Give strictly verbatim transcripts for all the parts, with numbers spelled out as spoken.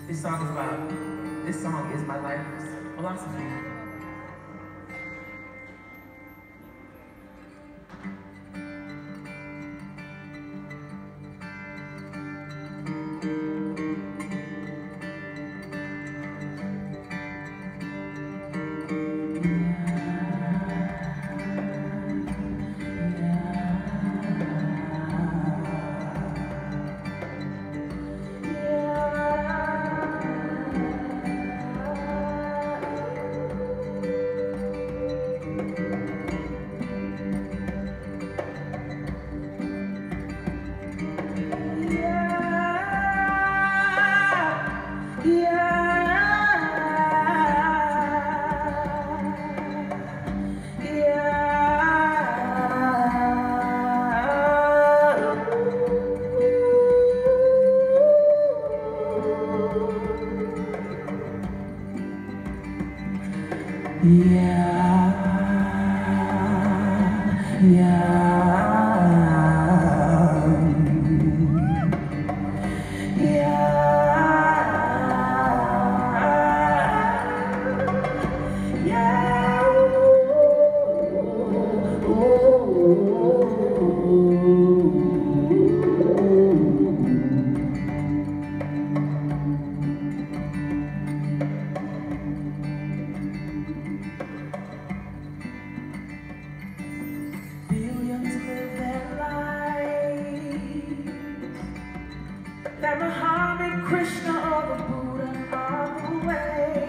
This song is about, this song is my life philosophy. Yeah, yeah, yeah, yeah, that Muhammad, Krishna, or the Buddha are the way,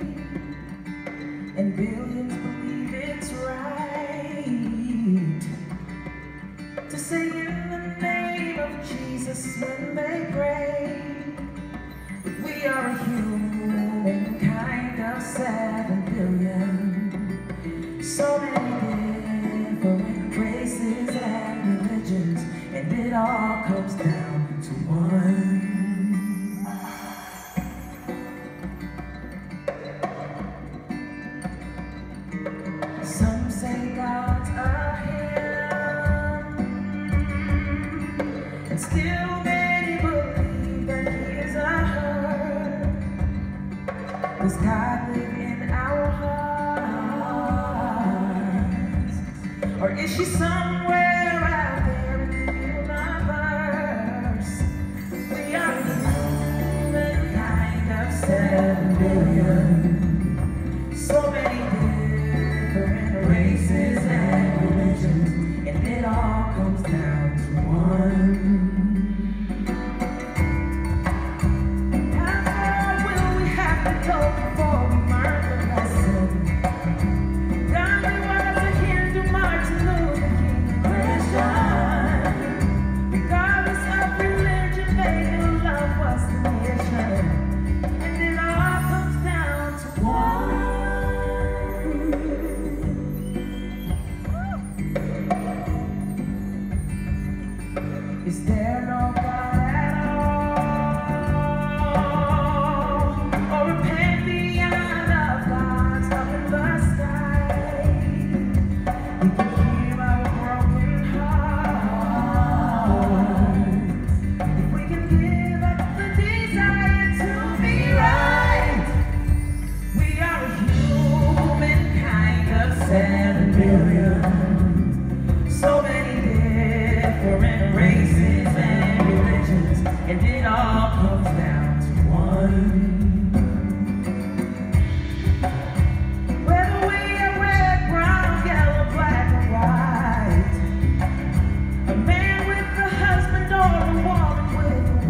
and billions believe it's right to say in the name of Jesus when they pray. But we are a humankind of seven billion, so many different races and religions, and it all comes down to one. Some say God's a him, and still many believe that he is a her. Does God live in our hearts, or is she somewhere out there in the universe? We are humankind of seven billion, so many different races and religions, and it all comes down to one. How far will we have to go before we learn the lesson? Gandhi was a Hindu, Martin Luther King, Christian. Regardless of religion, they knew love was the mission, and it all comes down to one. Is there no God at all, or a pantheon of gods up in the sky? We can heal our broken hearts if we can give up the desire to be right. We are a humankind of seven billion, so many different races and religions, and it all comes down to one. Whether we are red, brown, yellow, black, or white, a man with a husband or a woman with a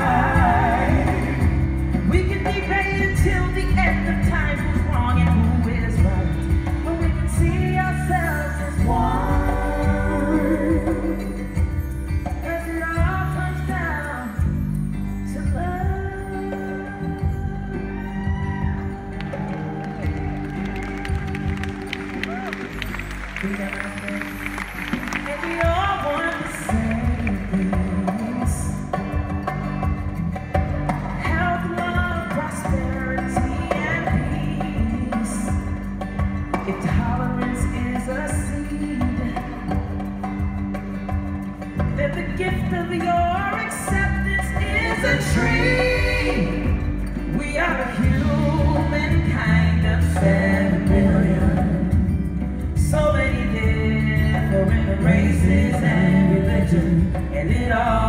wife, we can debate until the end of time who's wrong and who is right, but we can see ourselves as one. And we all want the same things: health, love, prosperity, and peace. If tolerance is a seed, then the gift of your acceptance is a tree. We are a humankind of seven billion. So many different races and religion, and it all